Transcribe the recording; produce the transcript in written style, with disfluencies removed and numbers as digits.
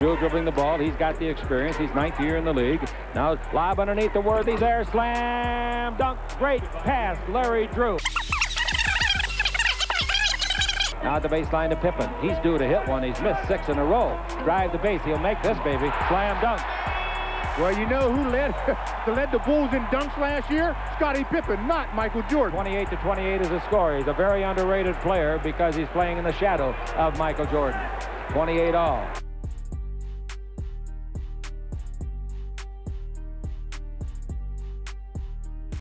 Drew dribbling the ball. He's got the experience. He's 9th year in the league. Now lob underneath the Worthies there. Slam dunk. Great pass, Larry Drew. Now at the baseline to Pippen. He's due to hit one. He's missed 6 in a row. Drive the base. He'll make this, baby. Slam dunk. Well, you know who led the Bulls in dunks last year? Scottie Pippen, not Michael Jordan. 28-28 is the score. He's a very underrated player because he's playing in the shadow of Michael Jordan. 28 all.